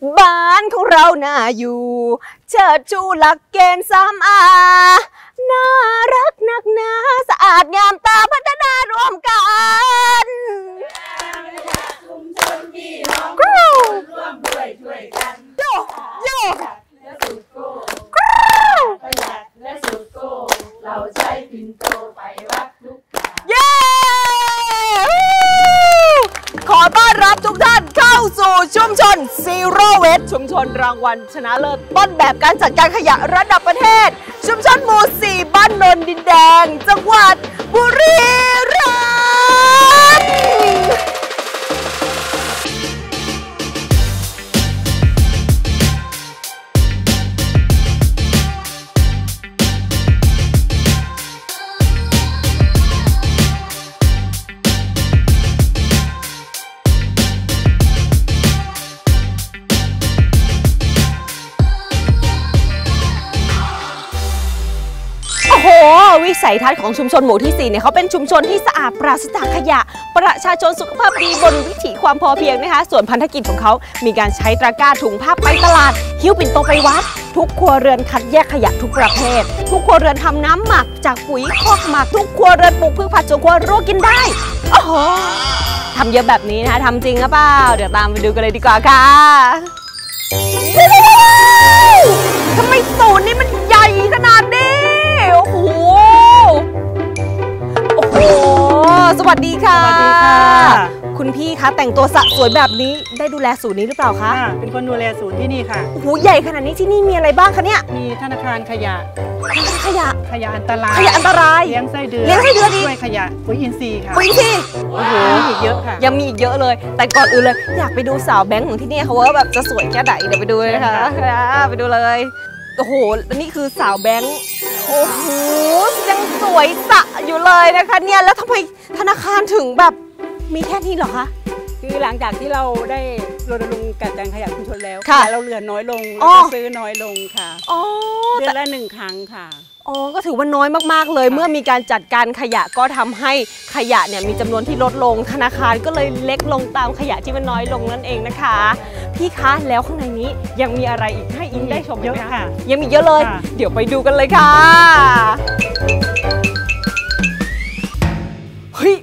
บ้านของเราน่าอยู่เชิดชูหลักเกณฑ์3 อาน่ารักนักหนาสะอาดงามตาพัฒนาร่วมกันชุมชนพี่น้องร่วมด้วยช่วยกันโยโย่และสุดโก้ประหยัดและสุดโก้เราใช้ปิ่นโตไปวัดทุกเย้ขอต้อนรับทุกท่านเข้าสู่ชุมชน Zero Waste ชุมชนรางวัลชนะเลิศต้นแบบการจัดการขยะระดับประเทศชุมชนหมู่ 4 บ้านนนดินแดงจังหวัดบุรีรัมย์วิสัยทัศน์ของชุมชนหมู่ที่4เนี่ยเขาเป็นชุมชนที่สะอาดปราศจากขยะประชาชนสุขภาพดีบนวิถีความพอเพียงนะคะส่วนพันธกิจของเขามีการใช้ตะกร้าถุงผ้าไปตลาดหิ้วปิ่นโตไปวัดทุกครัวเรือนคัดแยกขยะทุกประเภททุกครัวเรือนทำน้ำหมักจากปุ๋ยคอกหมักทุกครัวเรือนปลูกพืชผักจนครัวรู้กินได้โอ้โหทำเยอะแบบนี้นะคะทำจริงหรือเปล่าเดี๋ยวตามไปดูกันเลยดีกว่าค่ะทำไมศูนย์นี้มันใหญ่ขนาดนี้โอ้โหสวัสดีค่ะสวัสดีค่ะคุณพี่คะแต่งตัวสะสวยแบบนี้ได้ดูแลศูนย์นี้หรือเปล่าคะเป็นคนดูแลศูนย์ที่นี่ค่ะโอ้โหใหญ่ขนาดนี้ที่นี่มีอะไรบ้างคะเนี่ยมีธนาคารขยะขยะอันตรายเลี้ยงไส้เดือนด้วยขยะปุ๋ยอินทรีย์ค่ะปุ๋ยอินทรีย์โอ้โหมีอีกเยอะค่ะยังมีอีกเยอะเลยแต่ก่อนอื่นเลยอยากไปดูสาวแบงค์ของที่นี่เขาว่าแบบจะสวยแค่ไหนเดี๋ยวไปดูเลยนะคะไปดูเลยโอ้โหนี่คือสาวแบงค์โอ้โหยังสวยสะอยู่เลยนะคะเนี่ยแล้วทำไมธนาคารถึงแบบมีแค่นี้เหรอคะคือหลังจากที่เราได้รณรงค์จัดการขยะชุมชนแล้วเราเหลือน้อยลงซื้อน้อยลงค่ะเดือนละ1 ครั้งค่ะอ๋อก็ถือว่าน้อยมากๆเลยเมื่อมีการจัดการขยะก็ทำให้ขยะเนี่ยมีจำนวนที่ลดลงธนาคารก็เลยเล็กลงตามขยะที่มันน้อยลงนั่นเองนะคะพี่คะแล้วข้างในนี้ยังมีอะไรอีกให้อิงได้ชมเยอะค่ะยังมีเยอะเลยเดี๋ยวไปดูกันเลยค่ะเฮ้ย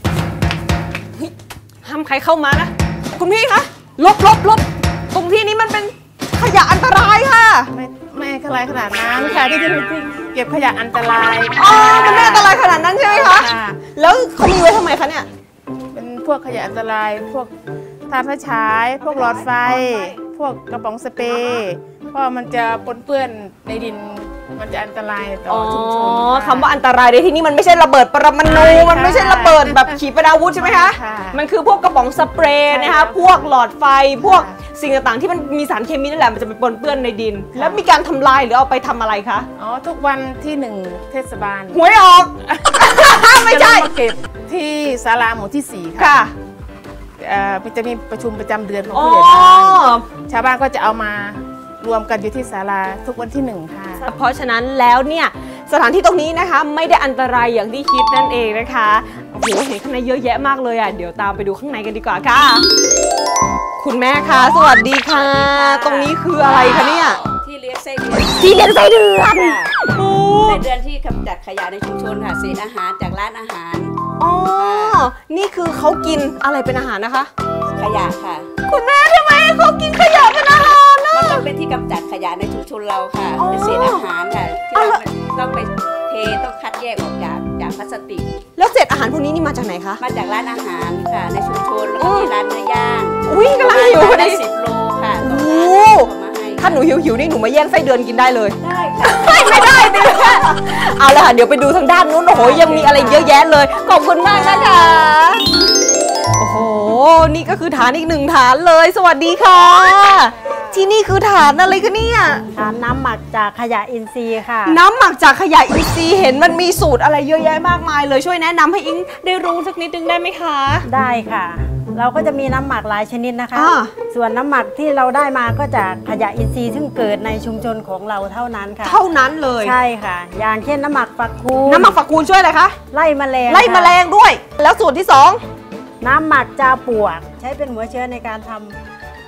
ห้ามใครเข้ามานะคุณพี่คะลบตรงที่นี้มันเป็นขยะอันตรายค่ะไม่อันตรายขนาดนั้นค่ะที่เก็บขยะอันตรายมันไม่อันตรายขนาดนั้นใช่ไหมคะแล้วเขามีไว้ทำไมคะเนี่ยเป็นพวกขยะอันตรายพวกทานไฟฉายพวกหลอดไฟพวกกระป๋องสเปรย์เพราะมันจะปนเปื้อนในดินมันจะอันตรายต่อชุมชนคำว่าอันตรายในที่นี้มันไม่ใช่ระเบิดปรมาณูมันไม่ใช่ระเบิดแบบขีปนาวุธใช่ไหมคะมันคือพวกกระป๋องสเปรย์นะคะพวกหลอดไฟพวกสิ่งต่างๆที่มันมีสารเคมีนั่นแหละมันจะไปปนเปื้อนในดินแล้วมีการทำลายหรือเอาไปทำอะไรคะทุกวันที่1เทศบาลหวยออกไม่ใช่เก็บที่ศาลาหมู่ที่4ค่ะจะมีประชุมประจำเดือนของผู้ใหญ่บ้านชาวบ้านก็จะเอามารวมกันอยู่ที่ศาลาทุกวันที่1ค่ะเพราะฉะนั้นแล้วเนี่ยสถานที่ตรงนี้นะคะไม่ได้อันตรายอย่างที่คิดนั่นเองนะคะโอ้โหเห็นข้างในเยอะแยะมากเลยอ่ะเดี๋ยวตามไปดูข้างในกันดีกว่าค่ะคุณแม่คะสวัสดีค่ะตรงนี้คืออะไรคะเนี่ยที่เลี้ยงไส้เดือนไส้เดือนไส้เดือนที่กำจัดขยะในชุมชนค่ะเศษอาหารจากร้านอาหารอ๋อนี่คือเขากินอะไรเป็นอาหารนะคะขยะค่ะคุณแม่ทำไมเขากินขยะเป็นอาหารนะมันต้องเป็นที่กำจัดขยะในชุมชนเราค่ะเป็นเศษอาหารค่ะที่เราต้องไปเทต้องคัดแยกออกจากพลาสติกแล้วเศษอาหารพวกนี้นี่มาจากไหนคะมาจากร้านอาหารค่ะในชุมชนแล้วก็มีร้านเนื้อย่างกำลังหิวพอดี 10 โลค่ะถ้าหนูหิวนี่หนูมาแย่งไส้เดือนกินได้เลยได้ค่ะไม่ได้ดิเอาละค่ะเดี๋ยวไปดูทางด้านนู้นโอ้โหยังมีอะไรเยอะแยะเลยขอบคุณมากนะคะโอ้โหนี่ก็คือฐานอีก1 ฐานเลยสวัสดีค่ะที่นี่คือฐานอะไรคะเนี่ยฐานน้ำหมักจากขยะอินทรีย์ค่ะน้ำหมักจากขยะอินทรีย์เห็นมันมีสูตรอะไรเยอะแยะมากมายเลยช่วยแนะนำให้อิงได้รู้สักนิดนึงได้ไหมคะได้ค่ะเราก็จะมีน้ำหมักหลายชนิดนะคะส่วนน้ำหมักที่เราได้มาก็จากขยะอินทรีย์ซึ่งเกิดในชุมชนของเราเท่านั้นค่ะเท่านั้นเลยใช่ค่ะอย่างเช่นน้ำหมักฝักคูณช่วยอะไรคะไล่แมลงด้วยแล้วสูตรที่2 น้ำหมักจาปวกใช้เป็นหัวเชื้อในการทำ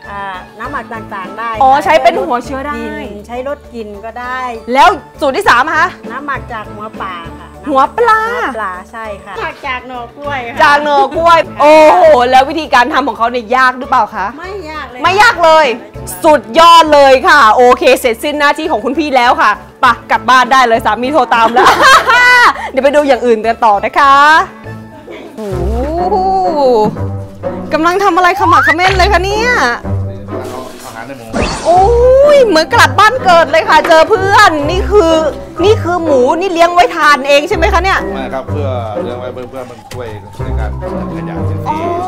น้ำหมักต่างๆได้ใช้เป็นหัวเชื้อได้ใช้ลดกลิ่นก็ได้แล้วสูตรที่3คะน้ำหมักจากหัวปลาค่ะหัวปลาใช่ค่ะจากหน่อกล้วยค่ะจากหน่อกล้วยโอ้โหแล้ววิธีการทำของเขาเนี่ยยากหรือเปล่าคะไม่ยากเลยไม่ยากเลยสุดยอดเลยค่ะโอเคเสร็จสิ้นหน้าที่ของคุณพี่แล้วค่ะไปกลับบ้านได้เลยสามีโทรตามแล้ว เดี๋ยวไปดูอย่างอื่นกันต่อนะคะโอ้กำลังทำอะไรขมักเขม้นเลยคะเนี่ยโอ้ยเหมือนกลับบ้านเกิดเลยค่ะเจอเพื่อนนี่คือหมูนี่เลี้ยงไว้ทานเองใช่ไหมคะเนี่ยไม่ครับเพื่อเลี้ยงไว้เพื่อมันช่วยในการขยะที่มันเหลือ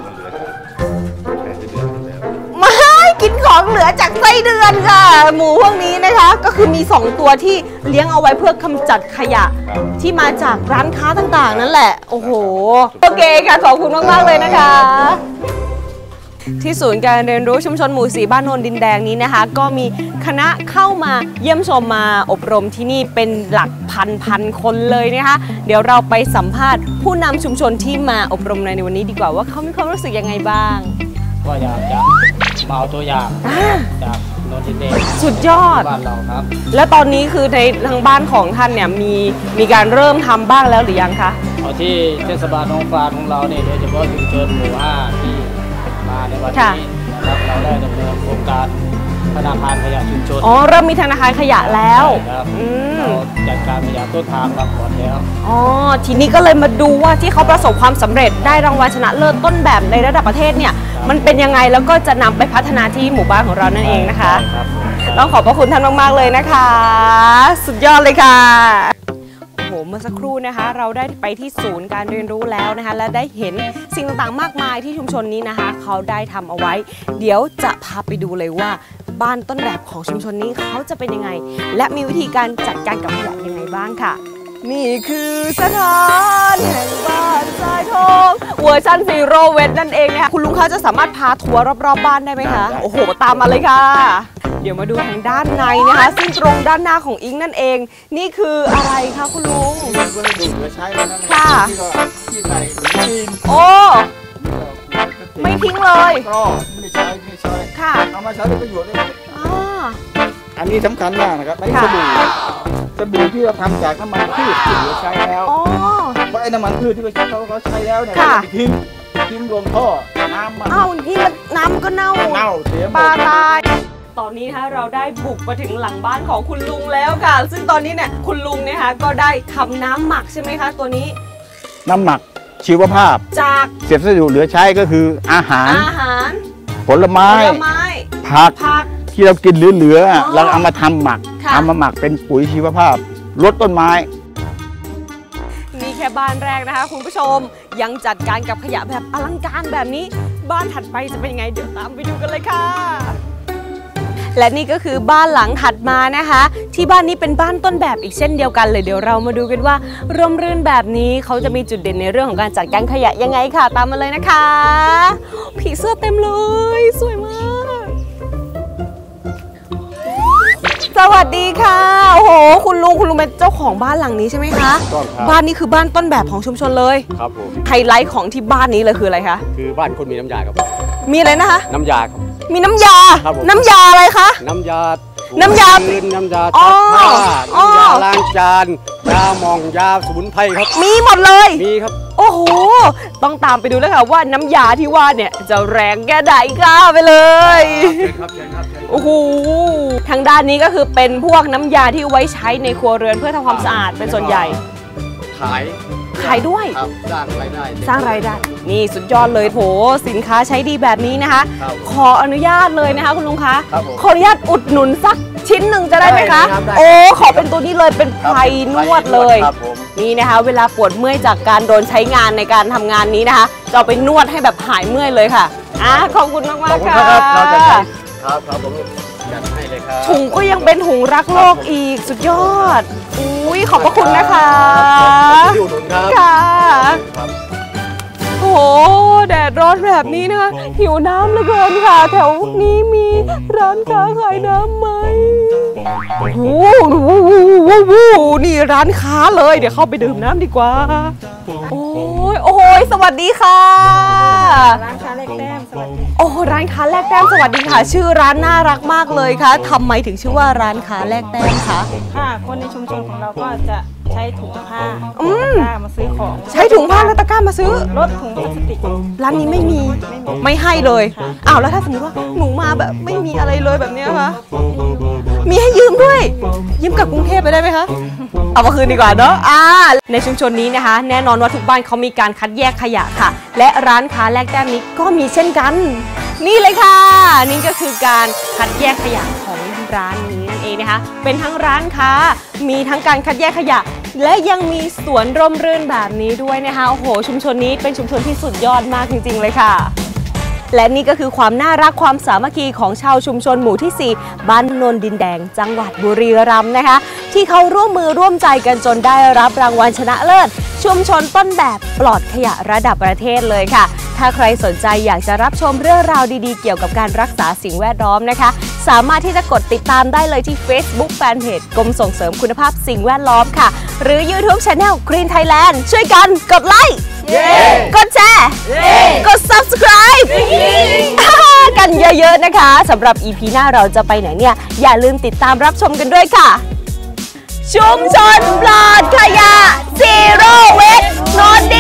ไม่กินของเหลือจากไส้เดือนค่ะหมูพวกนี้นะคะก็คือมี2ตัวที่เลี้ยงเอาไว้เพื่อกำจัดขยะที่มาจากร้านค้าต่างๆนั่นแหละโอ้โหโอเคค่ะขอบคุณมากๆเลยนะคะที่ศูนย์การเรียนรู้ชุมชนหมู่ 4บ้านโนนดินแดงนี้นะคะก็มีคณะเข้ามาเยี่ยมชมมาอบรมที่นี่เป็นหลักพันคนเลยนะคะเดี๋ยวเราไปสัมภาษณ์ผู้นำชุมชนที่มาอบรมในวันนี้ดีกว่าว่าเขามีความรู้สึกยังไงบ้างก็อยากจะมาเอาตัวอย่างจากโนนดินแดงสุดยอดบ้านเราครับแล้วตอนนี้คือในทางบ้านของท่านเนี่ยมีการเริ่มทำบ้างแล้วหรือยังคะเอาที่เทศบาลหนองฟานของเราเนี่ยโดยเฉพาะชุมชนหมู่ 5ที่มาในวันนี้นะครับเราได้ดำเนินโครงการธนาคารขยะชุมชนเริ่มมีธนาคารขยะแล้วเราจัดการขยะต้นทางมาก่อนแล้วทีนี้ก็เลยมาดูว่าที่เขาประสบความสำเร็จได้รางวัลชนะเลิศต้นแบบในระดับประเทศเนี่ยมันเป็นยังไงแล้วก็จะนำไปพัฒนาที่หมู่บ้านของเรานั่นเองนะคะต้องขอบพระคุณท่านมากๆเลยนะคะสุดยอดเลยค่ะโอ้โหเมื่อสักครู่นะคะเราได้ไปที่ศูนย์การเรียนรู้แล้วนะคะและได้เห็นสิ่งต่างๆมากมายที่ชุมชนนี้นะคะเขาได้ทำเอาไว้เดี๋ยวจะพาไปดูเลยว่าบ้านต้นแบบของชุมชนนี้เขาจะเป็นยังไงและมีวิธีการจัดการกับขยะยังไงบ้างค่ะนี่คือสถานแห่งบ้านทรายทองเวอร์ชันซีโร่เวทนั่นเองนะคะคุณลุงคะจะสามารถพาทัวร์รอบๆบ้านได้ไหมคะโอ้โหตามมาเลยค่ะเดี๋ยวมาดูทางด้านในนะคะซึ่งตรงด้านหน้าของอิงนั่นเองนี่คืออะไรคะคุณลุงก็ดูเหลือใช้แล้วนะค่ะที่ใส่ถุงโอ้ไม่ทิ้งเลยก็ไม่ใช้ค่ะเอามาใช้เป็นประโยชน์ได้อันนี้สำคัญมากนะครับไม่สบู่ที่เราทำจากน้ำมันพืชที่เหลือใช้แล้วเพราะไอ้น้ำมันพืชที่เขาใช้แล้วเนี่ยเราไปทิ้งลงท่อน้ำมันนี่มันน้ำก็เน่าเสียปลาตายตอนนี้นะคะเราได้บุกมาถึงหลังบ้านของคุณลุงแล้วค่ะซึ่งตอนนี้เนี่ยคุณลุงเนี่ยค่ะก็ได้ทำน้ำหมักใช่ไหมคะตัวนี้น้ำหมักชีวภาพจากเศษวัสดุเหลือใช้ก็คืออาหารผลไม้ผักที่เรากินเหลือเราเอามาทำหมักเอามาหมักเป็นปุ๋ยชีวภาพลดต้นไม้นี่แค่บ้านแรกนะคะคุณผู้ชมยังจัดการกับขยะแบบอลังการแบบนี้บ้านถัดไปจะเป็นยังไงเดี๋ยวตามไปดูกันเลยค่ะและนี่ก็คือบ้านหลังถัดมานะคะที่บ้านนี้เป็นบ้านต้นแบบอีกเช่นเดียวกันเลยเดี๋ยวเรามาดูกันว่าร่มรื่นแบบนี้เขาจะมีจุดเด่นในเรื่องของการจัดการขยะยังไงค่ะตามมาเลยนะคะผีเสื้อเต็มเลยสวยมากสวัสดีค่ะโอ้โหคุณลุงเป็นเจ้าของบ้านหลังนี้ใช่ไหมคะบ้านนี้คือบ้านต้นแบบของชุมชนเลยครับผมไฮไลท์ของที่บ้านนี้เลยคืออะไรคะคือบ้านคนมีน้ำยาครับมีอะไรนะคะน้ำยาครับมีน้ำยาอะไรคะน้ำยาน้ำยาซักผ้าน้ำยาล้างจานยาหม่องยาสมุนไพรครับมีหมดเลยมีครับโอ้โหต้องตามไปดูเลยค่ะว่าน้ำยาที่ว่าเนี่ยจะแรงแค่ไหนค่ะไปเลยครับโอ้โหทางด้านนี้ก็คือเป็นพวกน้ำยาที่ไว้ใช้ในครัวเรือนเพื่อทำความสะอาดเป็นส่วนใหญ่ขายด้วยสร้างรายได้นี่สุดยอดเลยโถสินค้าใช้ดีแบบนี้นะคะขออนุญาตเลยนะคะคุณลุงคะขออนุญาตอุดหนุนสักชิ้นหนึ่งจะได้ไหมคะโอ้ขอเป็นตัวนี้เลยเป็นไพรนวดเลยนี่นะคะเวลาปวดเมื่อยจากการโดนใช้งานในการทำงานนี้นะคะจะเอาไปนวดให้แบบหายเมื่อยเลยค่ะขอบคุณมากๆค่ะครับผมจัดให้เลยครับถุงก็ยังเป็นถุงรักโลกอีกสุดยอดอุ้ยขอบพระคุณนะคะที่อุดหนุนครับค่ะโอ้หแดดร้อนแบบนี้นะคะหิวน้ำเหลือเกินค่ะแถวนี้มีร้านค้าขายน้ำไหมโอ้โหนี่ร้านค้าเลยเดี๋ยวเข้าไปดื่มน้ำดีกว่าโอ้ยสวัสดีค่ะร้านค้าแลกแต้มสวัสดีโอ้ร้านค้าแลกแต้มสวัสดีค่ะชื่อร้านน่ารักมากเลยค่ะทำไมถึงชื่อว่าร้านค้าแลกแต้มคะค่ะคนในชุมชนของเราก็จะใช้ถุงผ้ามาซื้อของใช้ถุงผ้าและตะกร้ามาซื้อลดถุงพลาสติกร้านนี้ไม่มีไม่ให้เลยอ้าวแล้วถ้าสมมติว่าหนูมาแบบไม่มีอะไรเลยแบบนี้คะมีให้ยืมด้วยยืมกับกรุงเทพไปได้ไหมคะเอามาคืนดีกว่าเนาะในชุมชนนี้นะคะแน่นอนว่าทุกบ้านเขามีการคัดแยกขยะค่ะและร้านค้าแลกแต้มนี้ก็มีเช่นกันนี่เลยค่ะนี่ก็คือการคัดแยกขยะของร้านนี้นั่นเองนะคะเป็นทั้งร้านค้ามีทั้งการคัดแยกขยะและยังมีสวนร่มรื่นแบบนี้ด้วยนะคะโอ้โหชุมชนนี้เป็นชุมชนที่สุดยอดมากจริงๆเลยค่ะและนี่ก็คือความน่ารักความสามัคคีของชาวชุมชนหมู่ที่ 4 บ้านโนนดินแดงจังหวัดบุรีรัมย์นะคะที่เขาร่วมมือร่วมใจกันจนได้รับรางวัลชนะเลิศชุมชนต้นแบบปลอดขยะระดับประเทศเลยค่ะถ้าใครสนใจอยากจะรับชมเรื่องราวดีๆเกี่ยวกับการรักษาสิ่งแวดล้อมนะคะสามารถที่จะกดติดตามได้เลยที่ Facebook Fanpage กรมส่งเสริมคุณภาพสิ่งแวดล้อมค่ะหรือ YouTube Channel Green Thailand ช่วยกันกดไลค์กดแชร์กด Subscribe กันเยอะๆนะคะสำหรับ EP หน้าเราจะไปไหนเนี่ยอย่าลืมติดตามรับชมกันด้วยค่ะชุมชนปลอดขยะ Zero Waste โนนดิ